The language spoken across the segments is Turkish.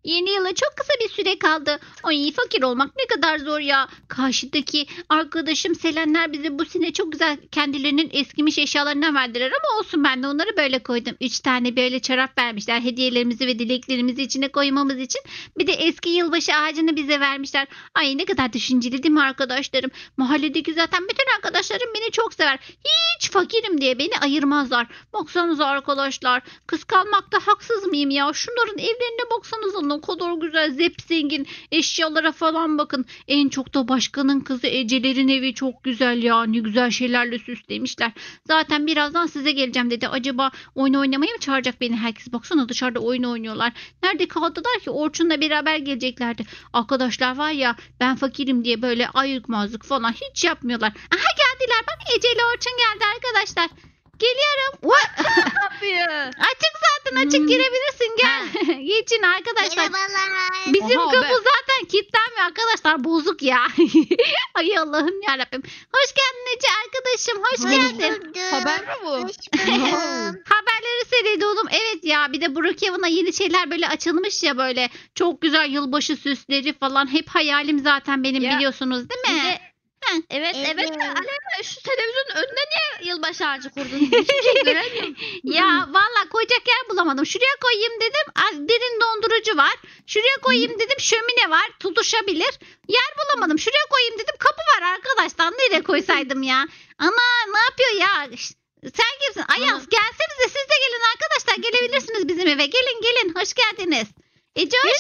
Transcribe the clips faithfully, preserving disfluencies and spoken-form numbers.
Yeni yıla çok kısa bir süre kaldı. Ay fakir olmak ne kadar zor ya. Karşıdaki arkadaşım Selenler bize bu sene çok güzel kendilerinin eskimiş eşyalarından verdiler ama olsun, ben de onları böyle koydum. Üç tane böyle çorap vermişler hediyelerimizi ve dileklerimizi içine koymamız için. Bir de eski yılbaşı ağacını bize vermişler. Ay ne kadar düşünceli değil mi arkadaşlarım? Mahalledeki zaten bütün arkadaşlarım beni çok sever. Hiç fakirim diye beni ayırmazlar. Baksanıza arkadaşlar, kıskanmakta haksız mıyım ya? Şunların evlerine baksanıza, ne kadar güzel, zengin eşyalara falan bakın. En çok da başkanın kızı Ece'lerin evi çok güzel ya. Ne güzel şeylerle süslemişler. Zaten birazdan size geleceğim dedi. Acaba oyun oynamaya mı çağıracak beni herkes? Baksana dışarıda oyun oynuyorlar. Nerede kaldılar ki? Orçun'la beraber geleceklerdi. Arkadaşlar var ya, ben fakirim diye böyle ayıkmazlık falan hiç yapmıyorlar. Aha geldiler, bak Ece ile Orçun geldi arkadaşlar. Geliyorum. Ne yapıyor? Açık zaten, açık Hmm. girebilirsin, gel. Geçin arkadaşlar. Merhabalar. Bizim Oha, kapı ben- zaten kilitlenmiyor arkadaşlar, bozuk ya. Ay Allah'ım yarabbim. Hoş geldin Ece arkadaşım, hoş Hoş geldin. bulduk. Haber mi bu? Hoş buldum. Haberleri seriydi oğlum. Evet ya, bir de Brookhaven'a yeni şeyler böyle açılmış ya, böyle çok güzel yılbaşı süsleri falan. Hep hayalim zaten benim, Ya, biliyorsunuz değil Bir mi? de- Evet evet. Evet. de Aleyna, şu televizyonun önüne niye yılbaşı ağacı kurdun? Hiçbir şey göremiyorum. Ya valla koyacak yer bulamadım. Şuraya koyayım dedim. Az derin dondurucu var. Şuraya koyayım dedim. Şömine var. Tutuşabilir. Yer bulamadım. Şuraya koyayım dedim. Kapı var arkadaşlar. Nereye koysaydım ya? Ana ne yapıyor ya? Şşt, sen kimsin? Ayaz gelsenize, siz de gelin arkadaşlar. Gelebilirsiniz bizim eve. Gelin gelin. Hoş geldiniz. Ece hoş.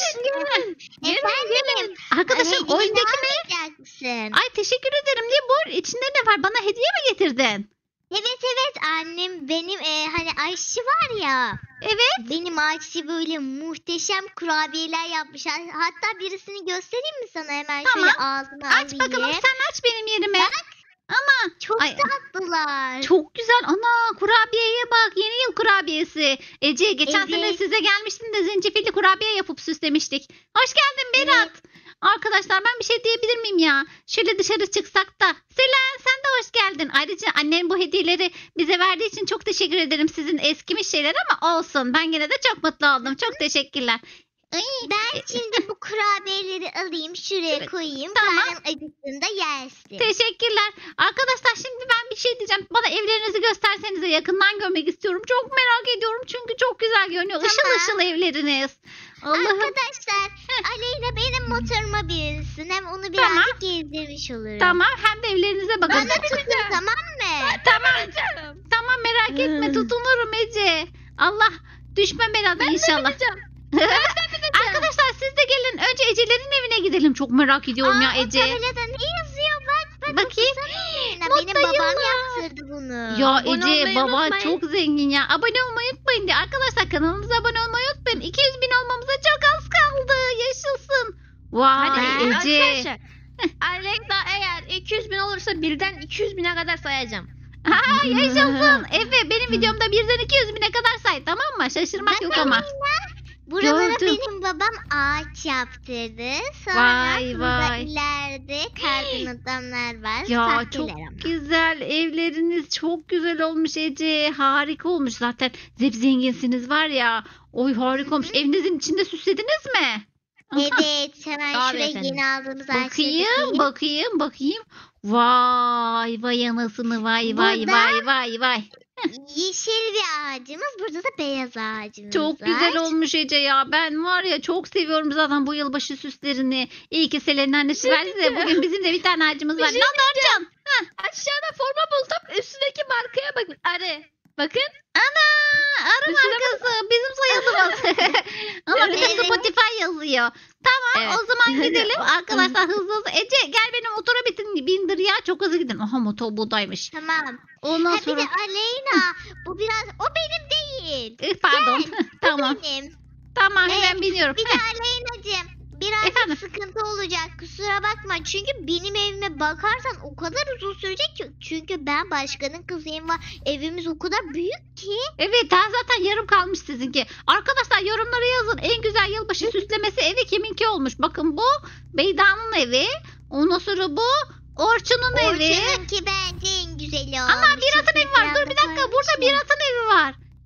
Efendim. Arkadaşım Hediye oyundaki ne? almayacak mısın? Ay teşekkür ederim. Ne bu? İçinde ne var? Bana hediye mi getirdin? Evet evet annem benim e, hani Ayşe var ya. Evet. Benim Ayşe böyle muhteşem kurabiyeler yapmış. Hatta birisini göstereyim mi sana hemen Tamam. şöyle ağzına Aç alayım. bakalım, sen aç benim yerime. Ama Çok Ay. tatlılar. çok güzel. Ana kurabiyeye bak. Yeni yıl kurabiyesi. Ece geçen Evet. sene size gelmiştim de zencefilli kurabiye yapıp süslemiştik. Hoş geldin Berat. Arkadaşlar ben bir şey diyebilir miyim ya? Şöyle dışarı çıksak da. Selen sen de hoş geldin. Ayrıca annem bu hediyeleri bize verdiği için çok teşekkür ederim. Sizin eskimiş şeyler ama olsun. Ben gene de çok mutlu oldum. Çok teşekkürler. Ay, Ben şimdi bu kurabiyeleri alayım şuraya koyayım. Tamam. Karnım acıktığında yersin. teşekkürler. Arkadaşlar şimdi ben bir şey diyeceğim. Bana evlerinizi göstersenize, yakından görmek istiyorum. Çok merak ediyorum çünkü çok güzel görünüyor. Işıl Tamam. ışıl evleriniz. Allah'ım. Arkadaşlar Aleyna benim motoruma binsin. Hem onu birazcık Tamam. gezdirmiş olurum. Tamam, hem de evlerinize bakın. Bana tutun tamam mı? Tamam. Canım. Tamam merak etme, Hmm. tutunurum Ece. Allah düşmem Berat inşallah. Bineceğim. Arkadaşlar siz de gelin. Önce Ece'lerin evine gidelim. Çok merak ediyorum ya Aa, Ece. O tabelada ne yazıyor bak bak. Bakayım. okusana Aleyna. Mutlu Benim babam yıllar. yaptırdı bunu. Ya Abone Ece olmayı baba unutmayın. çok zengin ya. Abone olmayı unutmayın diye. Arkadaşlar kanalımıza abone olmayı unutmayın. iki yüz bin olmamıza çok az kaldı. Yaşasın. Vay Hadi Ece. arkadaşlar. Aleyna eğer iki yüz bin olursa birden iki yüz bine kadar sayacağım. Ha, yaşasın. Efe benim videomda birden iki yüz bine kadar say, tamam mı? Şaşırmak Bak yok ama. Aleyna, buralara Gördüm. benim babam ağaç yaptırdı. Sonra Vay, burada vay. ileride kardan adamlar var. Ya Sahteler çok ama. güzel evleriniz, çok güzel olmuş Ece. Harika olmuş zaten. Zep zenginsiniz var ya. Oy harika olmuş. Evinizin içinde süslediniz mi? Aha. Evet hemen Tabii şuraya efendim. yeni aldığımız ağaçları Bakayım, dikeyim. bakayım, bakayım. Vay, vay anasını, vay, vay, Burada- vay, vay, vay. Yeşil bir ağacımız, burada da beyaz ağacımız Çok var. güzel olmuş Ece ya. Ben var ya çok seviyorum zaten bu yılbaşı süslerini. İyi ki Selen'in annesi verdi de bugün bizim de bir tane ağacımız Bir var. şey Ne oldu Orçun? Aşağıda forma buldum. Üstündeki markaya bakın. Arı. Bakın. Ana, arı Üstüne markası bizim soyadımız. Ama bizim Evet. Spotify yazıyor. Tamam Evet. o zaman gidelim. Arkadaşlar hızlı hızlı. Ece gel benim motora bitin, bindir ya. Çok hızlı gidin. Aha motor buradaymış. Tamam. Ondan Ha bir sonra... de Aleyna bu biraz o benim değil. Eh, Pardon. Gel, tamam. Bu benim. Tamam hemen Evet, biniyorum. Bir de Heh, Aleyna'cığım birazcık Efendim? sıkıntı olacak kusura bakma. Çünkü benim evime bakarsan o kadar uzun sürecek ki. Çünkü ben başkanın kızıyım var. Evimiz o kadar büyük ki. Evet daha zaten yarım kalmış sizinki. Arkadaşlar yorumlara yazın. En güzel yılbaşı süslemesi evi kiminki olmuş? Bakın bu Beyda'nın evi. Ondan sonra bu Orçun'un evi. Orçun'unki bence en güzeli olmuş. Ama Birat'ın Çok evi var. Dur bir ekranda dakika. Burada koymuşlar. Birat'ın evi var.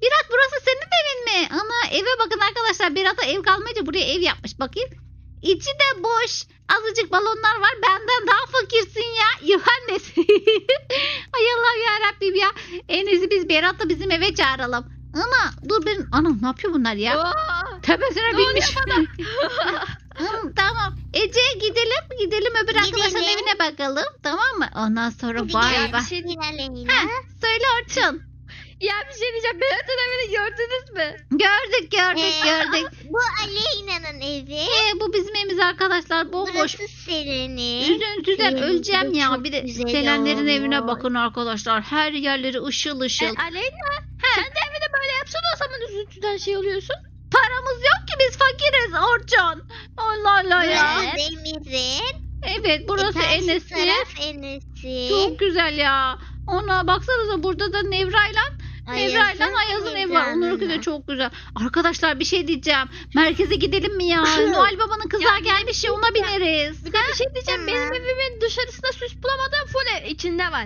Berat burası senin evin mi? Ana eve bakın arkadaşlar. Berat'a ev kalmayınca buraya ev yapmış. Bakayım. İçi de boş. Azıcık balonlar var. Benden daha fakirsin ya. Yuhannes. Ay Allah'ım yarabbim ya. En iyisi biz Berat'la bizim eve çağıralım. Ana dur benim. Ana ne yapıyor bunlar ya? Oo, Tepesine ne binmiş. oluyor Hı, tamam. Ece gidelim. Gidelim öbür arkadaşın Gidelim. evine bakalım. Tamam mı? Ondan sonra Hadi vay gel. vay. bir şey diyeceğim. Aleyna. Heh, söyle Orçun. Ya bir şey diyeceğim. Berat'ın evini gördünüz mü? Gördük gördük Ee, gördük. Bu Aleyna'nın evi. Ee, bu bizim evimiz arkadaşlar. Bomboş. Burası Selen'in. Üzüntüden Ee, öleceğim bu ya. çok Bir de güzel Selenlerin evine olmuş. bakın arkadaşlar. Her yerleri ışıl ışıl. E, Aleyna sen de evini böyle yapsana o zaman üzüntüden şey oluyorsun. Paramız yok ki biz fakiriz Orçun. Allah Allah ya. Burası Demir'in. Evet burası Bir karşı Enes'in. taraf Enes'in. Çok güzel ya. Ona baksanıza burada da Nevra'yla Nevra'yla Ayaz'ın evi var. Onlarınki de çok güzel. Arkadaşlar bir şey diyeceğim. Merkeze gidelim mi ya? Noel Baba'nın kızlar gelmiş ya ona bineriz. Bir de bir şey diyeceğim. Tamam. Benim evimin dışarısında süs bulamadım. Full ev içinde var.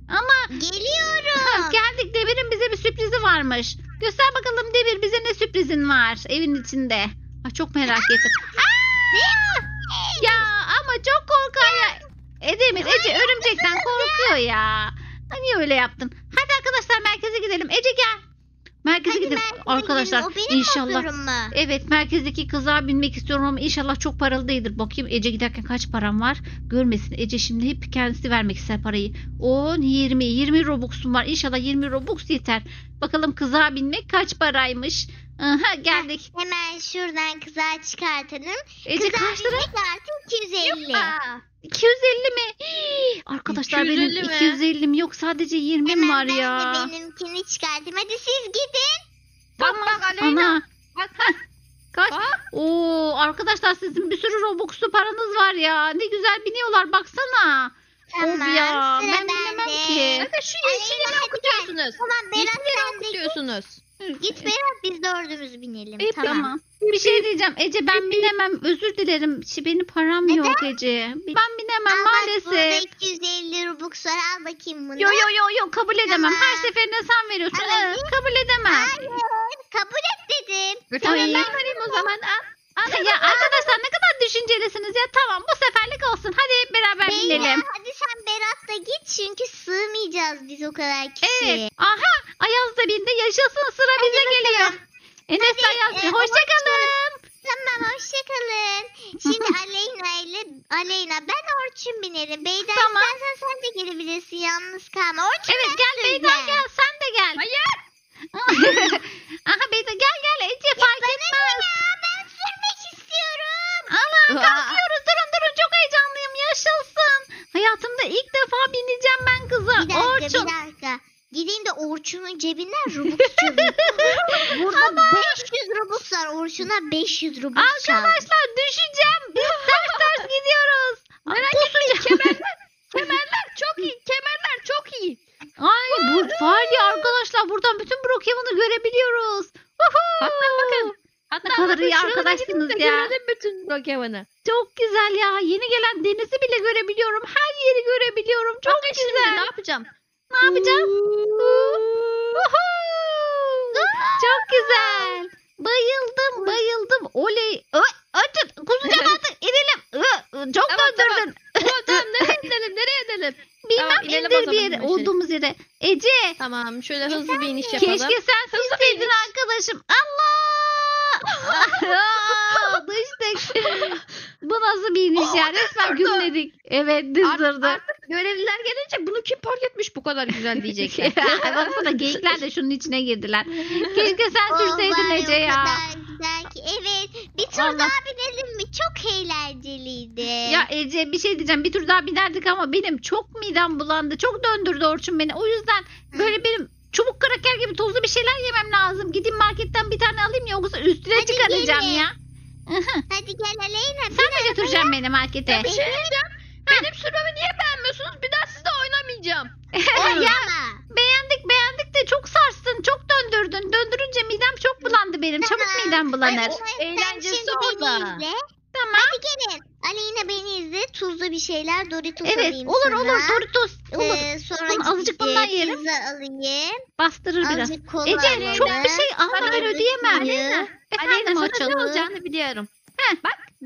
Geliyorum. Geldik Demir'in bize bir sürprizi varmış. Göster bakalım Demir bize ne sürprizin var evin içinde. Ay çok merak ettim. Aa! Ya ama çok korkar ya. E Demir Ece örümcekten korkuyor ya. Ay, niye öyle yaptın? Hadi arkadaşlar merkeze gidelim. Ece gel. Merkeze Hadi gidelim. merkeze Arkadaşlar gidelim. O benim inşallah. motorum mu? Evet merkezdeki kıza binmek istiyorum ama inşallah çok paralı değildir. Bakayım Ece giderken kaç param var. Görmesin Ece şimdi hep kendisi vermek ister parayı. on, yirmi, yirmi Robux'um var. İnşallah yirmi Robux yeter. Bakalım kıza binmek kaç paraymış. Aha geldik. Hemen şuradan kıza çıkartalım. Ece Kıza kaç lira? binmek artı iki yüz elli. Aa, iki yüz elli mi? Hii, arkadaşlar iki yüz elli benim mi? iki yüz ellim yok sadece yirmim var Hemen ya. ben de benimkini çıkartayım. Hadi siz gidin. bak bak Aleyna. Ana Bak bak. kaç? Bak. Oo arkadaşlar sizin bir sürü Robux'lu paranız var ya. Ne güzel biniyorlar baksana. Tamam. Of ya sıra ben bilemem bende. ki. Bakın şu Aleyna, yeşilleri hadi gel. okutuyorsunuz. Tamam Berat Yeşilleri sen de okutuyorsunuz. git Berat biz dördümüz binelim. İyi, tamam. Tamam. Bir şey diyeceğim Ece ben binemem özür dilerim. Şey, benim param Neden? yok Ece. Ben binemem Al bak burada maalesef. iki yüz elli Robux var al bakayım bunu. Yo yo yo yo kabul edemem. Tamam. Her seferinde sen veriyorsun. Evet. Ee, kabul edemem. Hayır kabul et dedim. Tamam Ay. ben vereyim o zaman. Al. Al. Ya arkadaşlar ne kadar düşüncelisiniz ya. Tamam bu seferlik olsun. Hadi hep beraber Beyler binelim. hadi sen Berat'la git çünkü sığmayacağız biz o kadar kişi. Evet. Aha Ayaz da bindi. Yaşasın sıra bize bakalım. geliyor. Enes Hadi, Ayaz. e, Hoşçakalın. Tamam hoşçakalın. Şimdi Aleyna ile Aleyna ben Orçun binerim. Beyda Tamam. istersen sen de gelebilirsin yalnız kalma. Orçun Evet ben gel Beyda süreceğim. gel. Sen de gel. Hayır. Aha Beyda gel gel. Ece fark Bana etmez. ne ya ben sürmek istiyorum. Allah Aa. kalkıyoruz. Durun durun çok heyecanlıyım. Yaşasın. Hayatımda ilk defa bineceğim ben kıza. Bir dakika Orçun. bir dakika. Gideyim de Orçun'un cebinden Robux çalayım. Burada beş yüz Robux var. Orçun'a beş yüz Robux çaldım. Arkadaşlar düşeceğim. Biz ters ters gidiyoruz. Merak etmeyin kemerler. Kemerler çok iyi. Kemerler çok iyi. Ay bu var ya arkadaşlar buradan bütün Brookhaven'ı görebiliyoruz. Uhu. Hatta bakın. Hatta Ne kadar bakın iyi şuralara arkadaşsınız gidin de ya. görelim bütün Brookhaven'ı. Çok güzel ya. Yeni gelen denizi bile görebiliyorum. Her yeri görebiliyorum. Çok Bakın şimdi güzel. ne yapacağım? Ne yapacağım? Uhu. Çok güzel. Bayıldım bayıldım. Oley. Ö, Açın. Kusacağım artık. İnelim. Ö, Çok Tamam, döndürdün. Tamam, tamam nereye inelim nereye inelim? Bilmem Tamam, inelim o indir bir zaman yere. bir şey. Olduğumuz yere. Ece. Tamam şöyle hızlı bir iniş yapalım. Keşke sen Hızlı silseydin iniş. arkadaşım. Allah! Aa, Düştük. Bu nasıl bir iniş ya? Resmen gümledik. Evet düz Art- durdu. Artık görevliler gelince bunu kim park etmiş bu kadar güzel diyecekler. Baksana geyikler de şunun içine girdiler. Keşke sen Oh, sürseydin vay, Ece o ya. kadar güzel ki. Evet. Bir tur Allah. daha binelim mi? Çok eğlenceliydi. Ya Ece bir şey diyeceğim. Bir tur daha binerdik ama benim çok midem bulandı. Çok döndürdü Orçun beni. O yüzden böyle benim çubuk kraker gibi tozlu bir şeyler yemem lazım. Gideyim marketten bir tane alayım yoksa üstüne Hadi çıkaracağım gelin. ya. Hadi gel Aleyna. Sen mi götüreceksin beni markete? Bir şey diyeceğim. Benim sürmemi niye beğenmiyorsunuz? Bir daha sizle oynamayacağım. ya Oynama. beğendik beğendik de çok sarstın. Çok döndürdün. Döndürünce midem çok bulandı benim. Çabuk Tamam. midem bulanır. Ay, o- Sen Eğlencesi şimdi orada. beni izle. Tamam. Hadi gelin. Aleyna beni izle. Tuzlu bir şeyler. Doritos Evet alayım olur sana. olur Doritos olur. Ee, sonra Tamam, azıcık gidip bundan yerim. Pizza alayım. Bastırır biraz. Azıcık kola Ece alalım. çok bir şey alma ben Azıcık ödeyemem. suyu. Aleyna Efendim sana Orçun. ne olacağını biliyorum. Heh. Bak bu.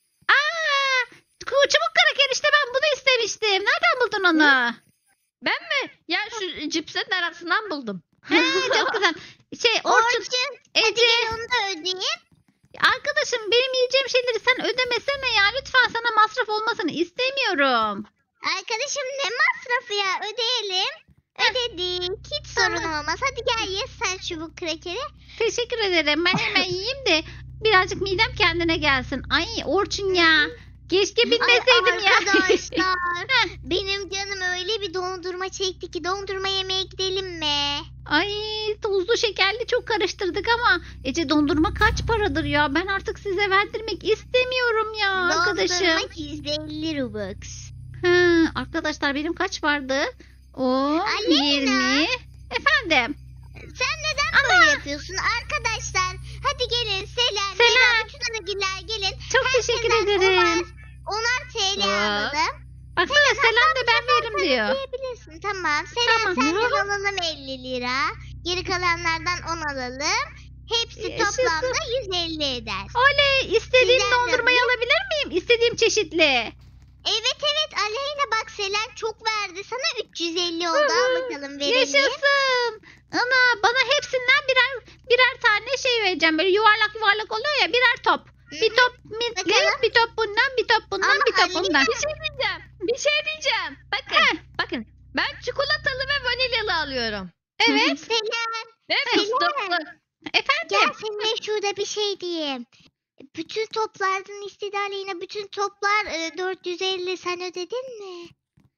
Aa, çubuk kraker işte ben bunu istemiştim. Nereden buldun onu? Ben mi? Ya şu cipslerin arasından buldum. He, çok güzel. Şey Orçun, Orçun. Hadi Ece gel onu da ödeyeyim. arkadaşım benim yiyeceğim şeyleri sen ödemesene ya. Lütfen sana masraf olmasını istemiyorum. Arkadaşım ne masrafı ya? Ödeyelim. Ödedik. Hiç sorun olmaz. Hadi gel ye sen çubuk krekeri. Teşekkür ederim. Ben hemen yiyeyim de birazcık midem kendine gelsin. Ay Orçun ya. Keşke Ay bilmeseydim ya. arkadaşlar. Benim canım öyle bir dondurma çekti ki dondurma yemeye gidelim mi? Ay tuzlu şekerli çok karıştırdık ama Ece dondurma kaç paradır ya? Ben artık size verdirmek istemiyorum ya arkadaşım. Dondurma yüz elli Robux. Ha, arkadaşlar benim kaç vardı? O Aleyna. yirmi. Efendim. Sen neden böyle yapıyorsun arkadaşlar? Hadi gelin Selen, Selen. Mira, bütün anagiller gelin. Çok teşekkür Herkesten ederim. Onar T L Aa. alalım. Baksana Selam da ben veririm diyor. Diyebilirsin tamam. Selen Tamam. senden alalım elli lira. Geri kalanlardan on alalım. Hepsi Yaşasın. toplamda yüz elli eder. Oley istediğim Sizden de dondurmayı alabilir miyim? İstediğim çeşitli. Evet evet Aleyna bak Selen çok verdi. Sana üç yüz elli oldu. Al bakalım verelim. Yaşasın. Ana bana hepsinden birer birer tane şey vereceğim. Böyle yuvarlak yuvarlak oluyor ya birer top. Bir top mintli, Bakalım. bir top bundan, bir top bundan, Ama bir top Aleyna- bundan. Bir şey diyeceğim. Bir şey diyeceğim. Bakın. Bakın. Ben çikolatalı ve vanilyalı alıyorum. Evet. Selen Ve fıstıklı. Efendim. gel seninle şurada bir şey diyeyim. Bütün toplardan istedi Aleyna. Bütün toplar e, dört yüz elli sen ödedin mi?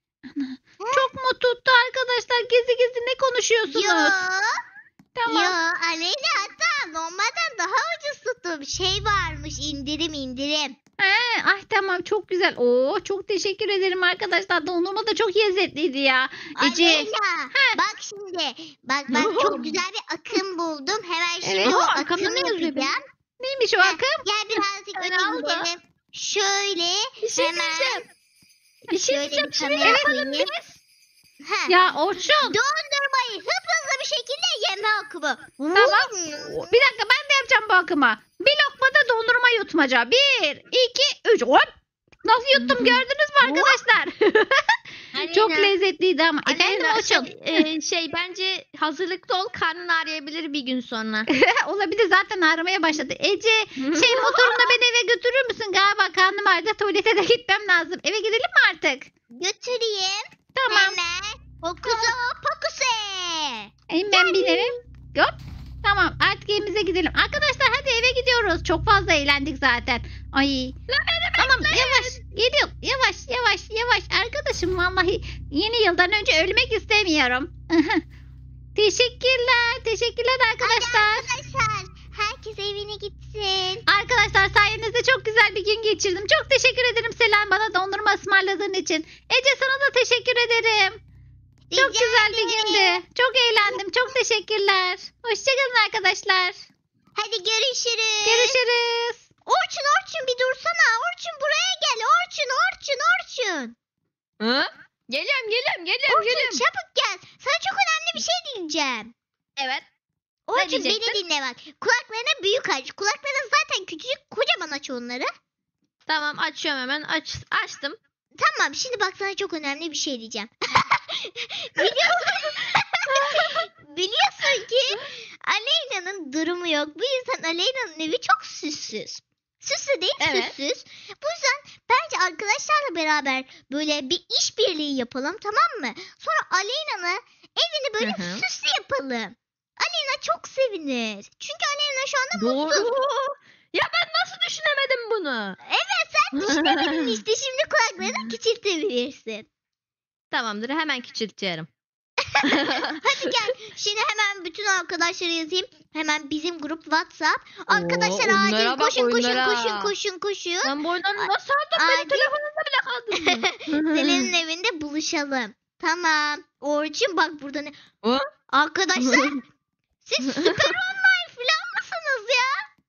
Çok mu tuttu arkadaşlar? Gizli gizli ne konuşuyorsunuz? Yo. Tamam. Yo Aleyna hatta normalden daha ucuz tuttum. Şey varmış indirim indirim. He, ay tamam çok güzel. Oo çok teşekkür ederim arkadaşlar. Dondurma da çok lezzetliydi ya. Ece. Aleyna bak şimdi. Bak bak çok güzel bir akım buldum. Hemen şimdi Evet. o Aa, akımı arkamda ne yazıyor benim? yapacağım. Neymiş o Heh, akım? Gel birazcık Ben öne aldım. gidelim. Şöyle Bir şey hemen. diyeceğim. Bir şey Şöyle diyeceğim. bir Şimdi kamera yapalım koyayım. biz. Heh. Ya Orçun. Dondurmayı hızlı bir şekilde yeme akımı. Tamam. Hmm. Bir dakika ben de yapacağım bu akımı. Bir lokmada dondurma yutmaca. Bir, iki, üç. Hop. Nasıl yuttum gördünüz mü arkadaşlar? Çok Aleyna, lezzetliydi ama. Efendim Aleyna, Orçun. şey, e, şey bence hazırlıklı ol, karnın ağrıyabilir bir gün sonra. Olabilir zaten ağrımaya başladı. Ece şey motoruna beni eve götürür müsün? Galiba karnım ağrıdı tuvalete de gitmem lazım. Eve gidelim mi artık? Götüreyim. Tamam. Hemen. Fokusu pokuse. Hemen binelim. Hop. Tamam artık evimize gidelim. Arkadaşlar hadi eve gidiyoruz. Çok fazla eğlendik zaten. Ay. Tamam yavaş. Geliyorum. Yavaş yavaş yavaş. Arkadaşım vallahi yeni yıldan önce ölmek istemiyorum. Teşekkürler. Teşekkürler arkadaşlar. Arkadaşlar herkes evine gitsin. Arkadaşlar sayenizde çok güzel bir gün geçirdim. Çok teşekkür ederim Selen bana dondurma ısmarladığın için. Ece sana da teşekkür ederim. Çok Rica güzel bir ederim. gündü. Çok eğlendim. Çok teşekkürler. Hoşçakalın arkadaşlar. Hadi görüşürüz. Görüşürüz. Orçun Orçun bir dursana. Orçun buraya gel. Orçun Orçun Orçun. Hı? Geliyorum geliyorum geliyorum Orçun geliyorum. çabuk gel. Sana çok önemli bir şey diyeceğim. Evet. Orçun beni diyecektin? dinle bak. Kulaklarına büyük aç. Kulakların zaten küçücük. Kocaman aç onları. Tamam açıyorum hemen. Aç, açtım. Tamam şimdi bak sana çok önemli bir şey diyeceğim. Biliyorsun, biliyorsun ki Aleyna'nın durumu yok. Bu yüzden Aleyna'nın evi çok süssüz. Süslü değil Evet. süssüz. Bu yüzden bence arkadaşlarla beraber böyle bir işbirliği yapalım tamam mı? Sonra Aleyna'nın evini böyle Hı hı. süslü yapalım. Aleyna çok sevinir. Çünkü Aleyna şu anda mutsuz. Doğru. Ya ben nasıl düşünemedim bunu? Evet sen düşünemedin işte şimdi kulaklarını küçültebilirsin. Tamamdır hemen küçültüyorum. Hadi gel. Şimdi hemen bütün arkadaşlara yazayım. Hemen bizim grup WhatsApp. Arkadaşlar Oo, acil oyunlara bak, koşun koşun oyunlara. koşun koşun koşun. Ben bu oyunları nasıl aldım? Benim Acil. telefonumda bile kaldırdım. Selen'in evinde buluşalım. Tamam. Orçun bak burada ne? O? Arkadaşlar siz Superwoman falan mısınız ya?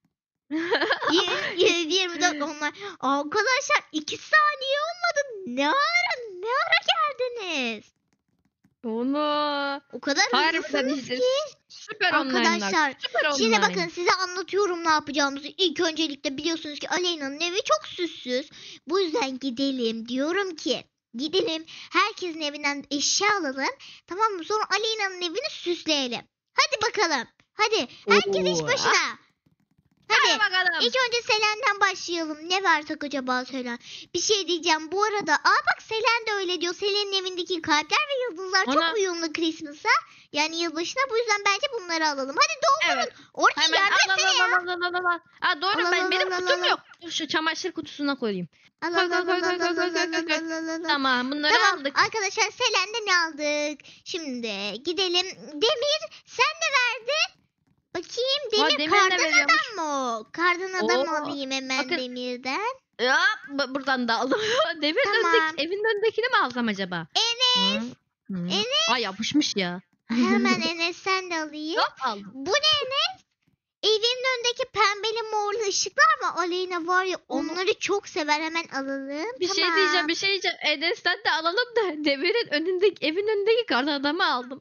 yüz yirmi dört onlar. Arkadaşlar iki saniye olmadı. Ne ara ne ara geldiniz? Onu. O kadar Harbiden hızlısınız işte ki. süper online'lar. Arkadaşlar Süper şimdi online. bakın size anlatıyorum ne yapacağımızı. İlk öncelikle biliyorsunuz ki Aleyna'nın evi çok süssüz. Bu yüzden gidelim diyorum ki. Gidelim herkesin evinden eşya alalım. Tamam mı? Sonra Aleyna'nın evini süsleyelim. Hadi bakalım. Hadi herkes iş Oo. başına. Hadi Hadi. bakalım. İlk önce Selen'den başlayalım. Ne versek acaba Selen? Bir şey diyeceğim bu arada. Aa bak Selen de öyle diyor. Selen'in evindeki kalpler ve yıldızlar Ana. çok uyumlu Christmas'a. Yani yılbaşına bu yüzden bence bunları alalım. Hadi doldurun. Evet. Orçun Hemen yardım al al etsene ya. al al al al al. Aa doğru Al, al, ben al, benim al, kutum al. yok. Dur, şu çamaşır kutusuna koyayım. Al, Koy, al, koy, al, koy, al, koy, al, koy, al, koy, al, koy, al, koy, al, al, al. Tamam bunları Tamam aldık. arkadaşlar Selen'den aldık. Şimdi gidelim. Demir sen de verdin. Bakayım Aa, Demir Demir ne kardan veriyormuş? adam mı o? Kardan adam Oo, alayım hemen bakın. Demir'den. Ya bu- buradan da aldım. Demir Tamam. önündeki, evin önündekini mi alsam acaba? Enes. Hı, hı. Enes. Ay yapışmış ya. Hemen Enes sen de alayım. Hop aldım. Bu ne Enes? Evin önündeki pembeli morlu ışıklar mı? Aleyna var ya Onu- onları çok sever hemen alalım. Bir tamam. şey diyeceğim bir şey diyeceğim. Enes'ten de alalım da Demir'in önündeki evin önündeki kardan adamı aldım.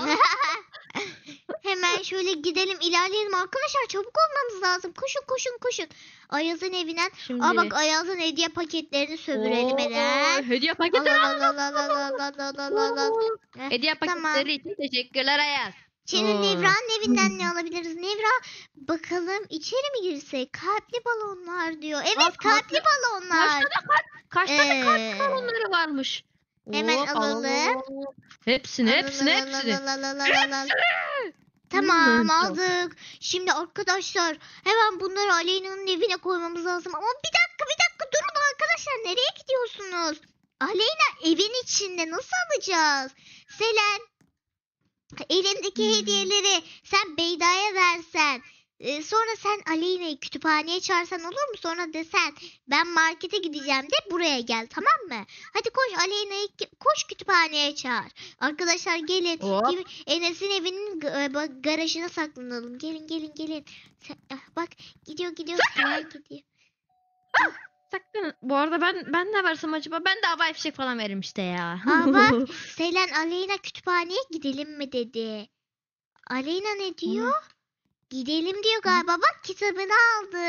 Hemen şöyle gidelim ilerleyelim arkadaşlar çabuk olmamız lazım. Koşun koşun koşun. Ayaz'ın evinden. Şimdi. Aa bak Ayaz'ın hediye paketlerini sömürelim Oo, Eren. Hediye Al paketleri al al al al al al al al al. Oo. Heh, Hediye tamam. paketleri için teşekkürler Ayaz. Şimdi Oo. Nevra'nın evinden ne alabiliriz? Nevra bakalım içeri mi girsek? Kalpli balonlar diyor. Evet Aa, kalpli kalpli- balonlar. Kaç tane kart, kaç tane Ee, kart balonları varmış. Hemen Hop, alalım. Hepsini, Al, al, hepsini, al, al, hepsini. al, al, al, al, al. Tamam Hmm, aldık. Şimdi arkadaşlar hemen bunları Aleyna'nın evine koymamız lazım. Ama bir dakika bir dakika durun arkadaşlar. Nereye gidiyorsunuz? Aleyna evin içinde nasıl alacağız? Selen elindeki Hmm. hediyeleri sen Beyda'ya versen. e, sonra sen Aleyna'yı kütüphaneye çağırsan olur mu? Sonra desen ben markete gideceğim de buraya gel tamam mı? Hadi koş Aleyna'yı ki- koş kütüphaneye çağır. Arkadaşlar gelin. Hop. Gibi- Enes'in evinin g- e, bak, garajına saklanalım. Gelin gelin gelin. Sen- ah, bak gidiyor gidiyor. Güzel gidiyor. Sakın. Bu arada ben ben ne versem acaba? Ben de havai fişek falan veririm işte ya. Aa bak Selen Aleyna kütüphaneye gidelim mi dedi. Aleyna ne diyor? Gidelim diyor galiba. Bak kitabını aldı.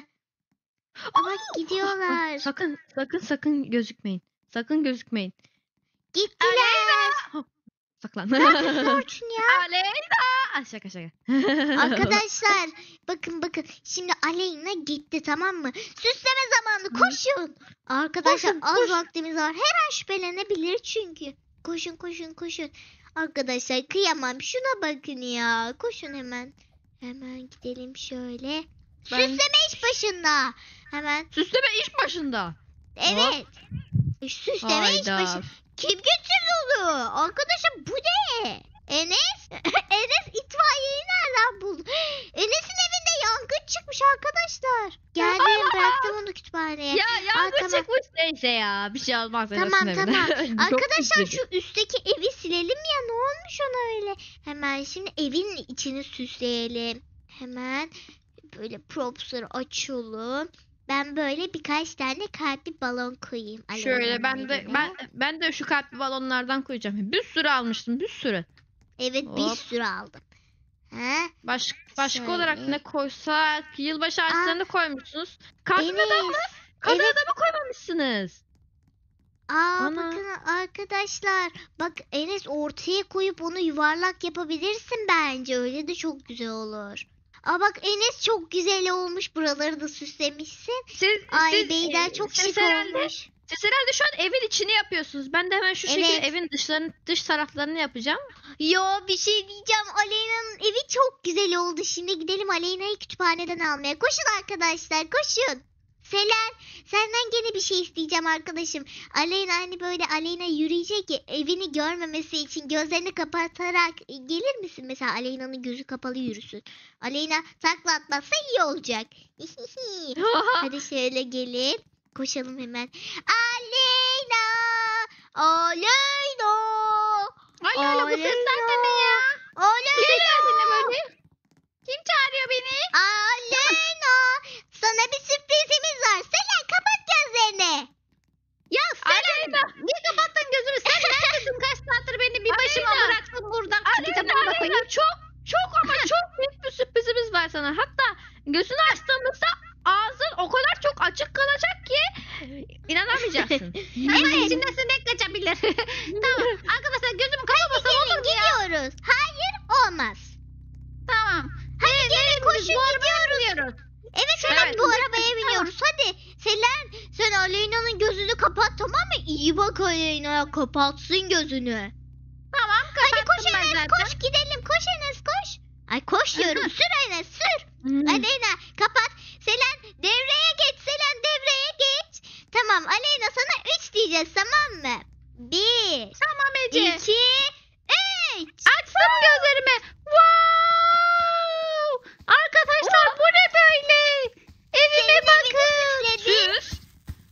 Aa, bak gidiyorlar. Sakın, sakın, sakın gözükmeyin. Sakın gözükmeyin. Gittiler. Saklan. Neredesin Orçun ya? Aleyna. Ah, şaka şaka. Arkadaşlar bakın bakın şimdi Aleyna gitti tamam mı? Süsleme zamanı koşun. Arkadaşlar Koşun, az koş. vaktimiz var. Her an şüphelenebilir çünkü. Koşun koşun koşun. Arkadaşlar kıyamam şuna bakın ya. Koşun hemen. Hemen gidelim şöyle. Ben- Süsleme iş başında. Hemen Süsleme iş başında. evet. Süsleme iş Hayda. başında. Kim getirdi onu? Arkadaşlar bu ne? Enes? Enes itfaiyeyi nereden buldu? Enes'in evinde yangın çıkmış arkadaşlar. Geldim bıraktım onu kütüphaneye. Ya yangın tamam. çıkmış neyse ya. Bir şey olmaz. Tamam, Enes'in tamam. evine. Çok Arkadaşlar güzel. şu üstteki evi silelim ya ne olmuş ona öyle. Hemen şimdi evin içini süsleyelim. Hemen böyle propsları açalım. Ben böyle birkaç tane kalpli balon koyayım. Şöyle Aleyna'nın ben de evine. ben ben de şu kalpli balonlardan koyacağım. Bir sürü almıştım, bir sürü. Evet bir Hop. sürü aldım. He? Baş, başka Şöyle. olarak ne koysak? Yılbaşı ağaçlarını koymuşsunuz. Kardan adam mı? Enes. Kardan evet. adamı koymamışsınız. Aa Ana. bakın arkadaşlar. Bak Enes ortaya koyup onu yuvarlak yapabilirsin bence. Öyle de çok güzel olur. Aa bak Enes çok güzel olmuş. Buraları da süslemişsin. Siz, Ay siz, Beyda e, çok siz şık herhalde, olmuş. Siz herhalde şu an evin içini yapıyorsunuz. Ben de hemen şu şekilde Evet. evin dışlarını, dış taraflarını yapacağım. Yo bir şey diyeceğim. Aleyna'nın evi çok güzel oldu. Şimdi gidelim Aleyna'yı kütüphaneden almaya. Koşun arkadaşlar koşun. Selen senden gene bir şey isteyeceğim arkadaşım. Aleyna hani böyle Aleyna yürüyecek ya evini görmemesi için gözlerini kapatarak e, gelir misin? Mesela Aleyna'nın gözü kapalı yürüsün. Aleyna takla atmazsa iyi olacak. Hadi şöyle gelin. Koşalım hemen. Aleyna! Aleyna! Ay hala bu sesler de ne ya? Aleyna! Kim geldi ne böyle? Kim çağırıyor beni? Aleyna! Sana bir sürprizimiz var. Selen kapat gözlerini. Ya Selen Aleyna. niye kapattın gözünü? Sen neredesin? Kaç saattir beni bir başıma Aleyna. bıraktın buradan. Aleyna, Kitabına Aleyna, bakayım. çok çok ama çok büyük bir sürprizimiz var sana. Hatta gözünü açtığımızda ağzın o kadar çok açık kalacak ki inanamayacaksın. Ama içinde sinek kaçabilir. Tamam arkadaşlar gözümü kapamasam olur mu ya? Gidiyoruz. Hayır olmaz. Tamam. Hadi gelin koşun Bu arabaya gidiyoruz. biniyoruz. Evet Evet. evet bu arabaya biniyoruz. Hadi Selen sen Aleyna'nın gözünü kapat tamam mı? İyi bak Aleyna'ya kapatsın gözünü. Tamam Hadi kapattım koş ben Enes zaten. koş gidelim koş Enes koş. Ay koş diyorum sür Enes sür. Hmm. Aleyna kapat. Selen devreye geç Selen devreye geç. Tamam Aleyna sana üç diyeceğiz tamam mı? Bir, Tamam Ece. iki, üç. Açtım gözlerimi. Wow! Arkadaşlar bu ne böyle? Evime bakın. Süsledi. Süs.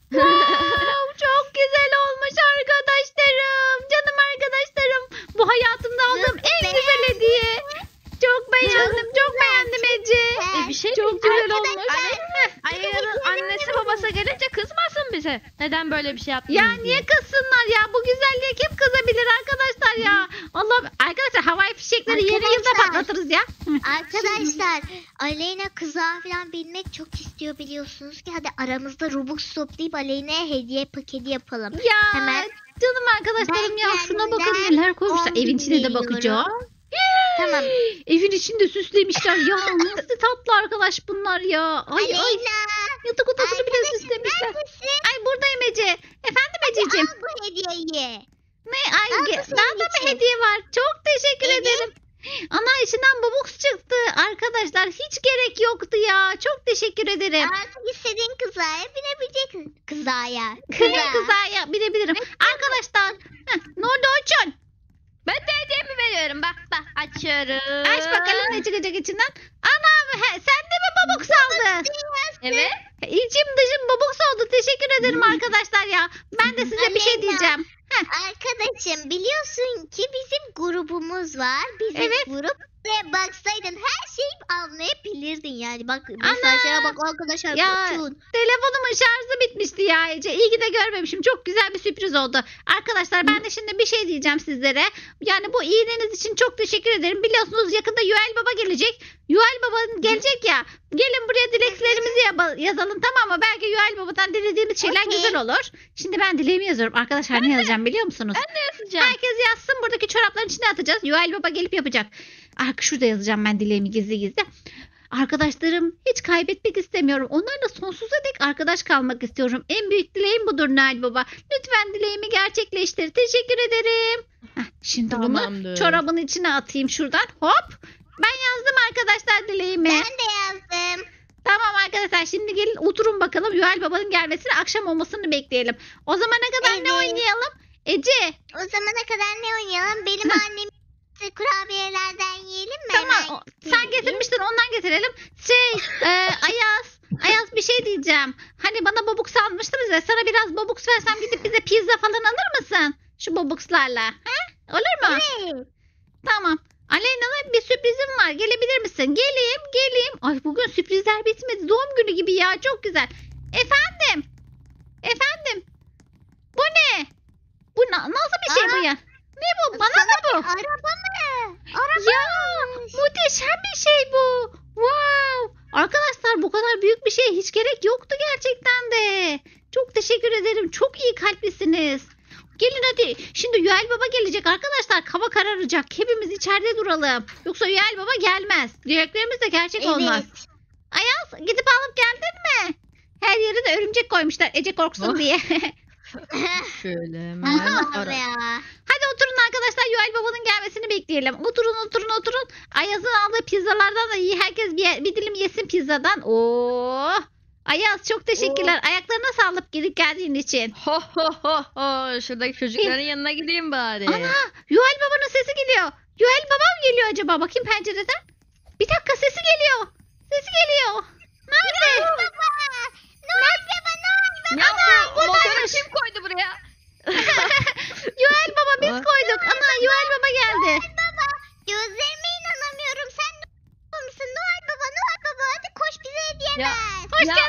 Wow, çok güzel olmuş arkadaşlarım. Canım arkadaşlarım. Bu hayatımda aldığım Nasıl, en güzel hediye. Çok beğendim. Çok beğendim Ece. E, bir şey Çok güzel olmuş. Arkadaşlar, Ayağının annesi babası gelince kızmasın bize. Neden böyle bir şey yaptınız Ya diye. niye kızsınlar ya? Bu güzelliğe kim kızabilir arkadaşlar ya? Allah arkadaşlar havai fişekleri yeni yılda Arkadaşlar. patlatırız ya. Arkadaşlar Aleyna kızağa falan binmek çok istiyor biliyorsunuz ki. Hadi aramızda Robux toplayıp Aleyna'ya hediye paketi yapalım. Ya Hemen. canım arkadaşlarım ya Ben şuna bakın kendimden neler koymuşlar. on Evin içine de biliyorum. bakacağım. Tamam. Evin içinde süslemişler ya. Nasıl tatlı arkadaş bunlar ya. Ay ay Aleyna yatak odasını bile arkadaşım süslemişler. neredesin? Ay buradayım Ece. Efendim Ececiğim. Al bu hediyeyi. Ne ay Al bu ge- senin daha da için. mı hediye var? Çok teşekkür Evet. ederim. Ana içinden bobux çıktı. Arkadaşlar hiç gerek yoktu ya. Çok teşekkür ederim. Artık istediğin kızağa binebileceksin. Kızaya. Kıza kızaya binebilirim. Arkadaşlar. Heh, ne oldu Orçun? Ben de hediyemi veriyorum. Bak bak açıyorum. Aç bakalım ne çıkacak içinden. Anam he, sen de mi bobux aldın? Evet. İçim dışım bobux oldu. Teşekkür ederim arkadaşlar ya. Ben de size bir şey Aleyna. diyeceğim. Arkadaşım biliyorsun ki bizim grubumuz var. Bizim Evet. grup ve baksaydın her şeyi anlayabilirdin yani. Bak mesajlara bak arkadaşlar. Ya. bakın. Telefonumun şarjı bitmişti ya Ece. İyi ki de görmemişim. Çok güzel bir sürpriz oldu. Arkadaşlar ben de şimdi bir şey diyeceğim sizlere. Yani bu iyiliğiniz için çok teşekkür ederim. Biliyorsunuz yakında Yuel Baba gelecek. Yuel Baba gelecek ya. Gelin buraya dileklerimizi yaba- yazalım tamam mı? Belki Yuel Baba'dan dilediğimiz şeyler Okey. güzel olur. Şimdi ben dileğimi yazıyorum. Arkadaşlar ne yazacağım biliyor musunuz? Ne yazacağım? Herkes yazsın buradaki çorapların içine atacağız. Yuel Baba gelip yapacak. Arka şurada yazacağım ben dileğimi gizli gizli. Arkadaşlarım hiç kaybetmek istemiyorum. Onlarla sonsuza dek arkadaş kalmak istiyorum. En büyük dileğim budur Noel Baba. Lütfen dileğimi gerçekleştir. Teşekkür ederim. Heh, şimdi bunu Tamamdır. çorabın içine atayım şuradan. Hop. Ben yazdım arkadaşlar dileğimi. Ben de yazdım. Tamam arkadaşlar şimdi gelin oturun bakalım. Yuel Baba'nın gelmesini akşam olmasını bekleyelim. O zamana kadar ne Evet. oynayalım? Ece. O zamana kadar ne oynayalım? Benim annem kurabiyelerden yiyelim mi? Tamam. Hemen? o- Sen getirmiştin ondan getirelim. Şey e, Ayaz. Ayaz bir şey diyeceğim. Hani bana bobuk salmıştınız ya. Sana biraz bobuk versem gidip bize pizza falan alır mısın? Şu bobukslarla. He? Olur mu? Evet. Tamam. Aleyna'na bir sürprizim var. Gelebilir misin? Geleyim, geleyim. Ay bugün sürprizler bitmedi. Doğum günü gibi ya. Çok güzel. Efendim? Efendim? Bu ne? Bu na- nasıl bir şey bu Aa, ya? Ne bu? Bana Sana mı bu? bir araba mı? Araba. Ya muhteşem bir şey bu. Wow. Arkadaşlar bu kadar büyük bir şey hiç gerek yoktu gerçekten de. Çok teşekkür ederim. Çok iyi kalplisiniz. Gelin hadi. Şimdi Yuel Baba gelecek arkadaşlar. Hava kararacak. Hepimiz içeride duralım. Yoksa Yuel Baba gelmez. Dileklerimiz de gerçek olmaz. Evet. Ayaz gidip alıp geldin mi? Her yere de örümcek koymuşlar. Ece korksun Oh. diye. Şöyle hemen Allah'ım ara- ya. Hadi oturun arkadaşlar Yuel Baba'nın gelmesini bekleyelim. Oturun oturun oturun. Ayaz'ın aldığı pizzalardan da iyi. Herkes bir, bir dilim yesin pizzadan. Oo. Ayaz çok teşekkürler. Ayaklarına sağlık gelip geldiğin için. Ho ho ho ho. Şuradaki çocukların yanına gideyim bari. Ana Yuel Baba'nın sesi geliyor. Yuel Baba mı geliyor acaba? Bakayım pencereden. Bir dakika sesi geliyor. Sesi geliyor. Nerede? Noel Baba. Noel Baba. Noel Baba. Ya Ana, bu buradaymış. motoru kim koydu buraya? Yuel Baba biz Aa. koyduk. Ana Yuel Baba geldi. Noel Baba. Gözlerime inanamıyorum. Sen Noel Baba mısın? Noel Baba. Noel Baba. Hadi koş bize hediye Ya, ver. Hoş Ya geldin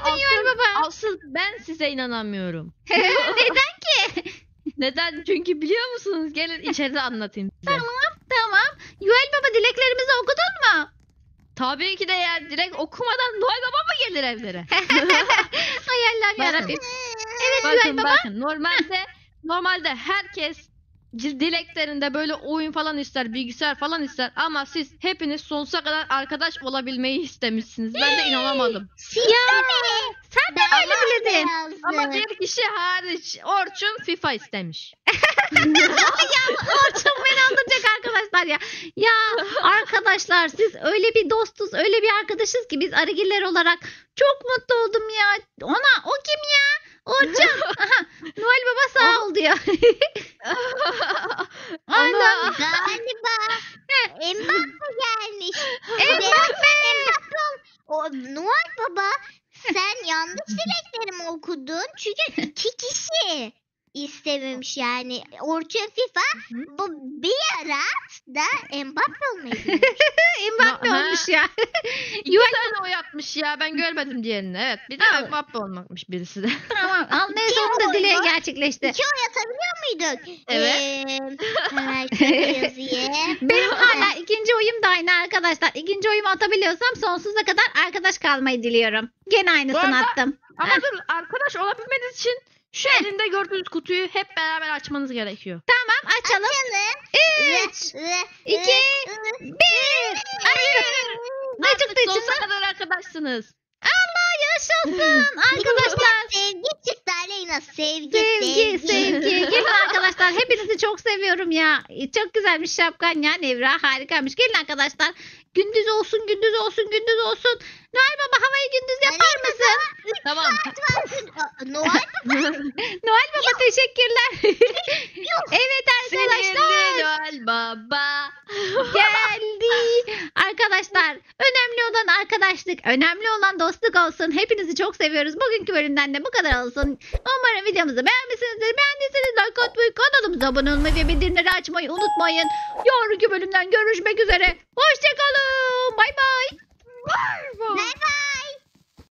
size inanamıyorum. Neden ki? Neden? Çünkü biliyor musunuz? Gelin içeride anlatayım size. Tamam. Yuel Baba dileklerimizi okudun mu? Tabii ki de ya direkt okumadan Noel Baba mı gelir evlere? Ay Allah'ım Bakın. yarabbim. Evet Yuel Bakın Baba. bakın normalde normalde herkes c- dileklerinde böyle oyun falan ister, bilgisayar falan ister ama siz hepiniz sonsuza kadar arkadaş olabilmeyi istemişsiniz. Ben de inanamadım. Siz Ya, de mi? sen de Ben öyle de bildin. yazdım. Ama bir kişi hariç Orçun FIFA istemiş. Ya Orçun beni aldatacak arkadaşlar ya. Ya arkadaşlar siz öyle bir dostuz, öyle bir arkadaşız ki biz arıgiller olarak çok mutlu oldum ya. Ona o kim ya? Orçun. Aha, Noel Baba sağ ol diyor. Aynen. Ana. Galiba Mbappe gelmiş. Mbappe. Mbappe ol- O Noel Baba sen yanlış dileklerimi okudun. Çünkü iki kişi istememiş yani. Orçun FIFA bu bir ara da Mbappe olmayı demiş. Mbappe Ha. olmuş ya. İki tane oy atmış ya ben görmedim diğerini. Evet bir de Evet. Mbappe olmakmış birisi de. Tamam. Al neyse Kim onun da dileği oydu? gerçekleşti. İki oy atabiliyor muyduk? Evet. Ee, hemen şöyle yazayım. Benim hala ikinci oyum da aynı arkadaşlar. İkinci oyumu atabiliyorsam sonsuza kadar arkadaş kalmayı diliyorum. Gene aynısını arada- attım. Ama dur arkadaş olabilmeniz için şu elinde gördüğünüz kutuyu hep beraber açmanız gerekiyor. Tamam açalım. Üç, iki, bir. Açtım. Ne çıktı Artık sonsuza içinden? kadar arkadaşsınız. Allah yaşasın arkadaşlar. Sevgi çıktı Aleyna. Sevgi, Sevgi, sevgi. Gelin arkadaşlar hepinizi çok seviyorum ya. Çok güzelmiş şapkan ya Nevra. Harikaymış. Gelin arkadaşlar. Gündüz olsun, gündüz olsun, gündüz olsun. Noel Baba havayı gündüz yapar mısın? Tamam. Noel Noel Baba teşekkürler. Evet arkadaşlar. Sinirli Noel Baba. Geldi. Arkadaşlar önemli olan arkadaşlık, önemli olan dostluk olsun. Hepinizi çok seviyoruz. Bugünkü bölümden de bu kadar olsun. Umarım videomuzu beğenmişsinizdir. Beğendiyseniz like atmayı, kanalımıza abone olmayı ve bildirimleri açmayı unutmayın. Yarınki bölümden görüşmek üzere. Hoşçakalın.